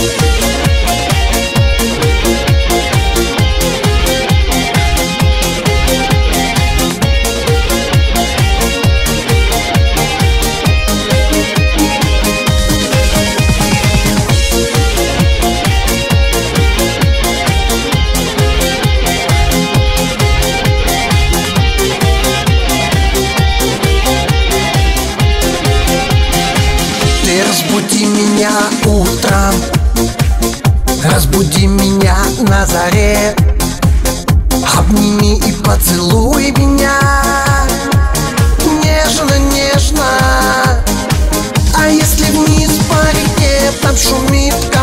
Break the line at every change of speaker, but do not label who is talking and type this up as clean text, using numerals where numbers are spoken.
Разбуди меня утром, разбуди меня на заре, обними и поцелуй меня нежно-нежно. А если вниз по реке там шумит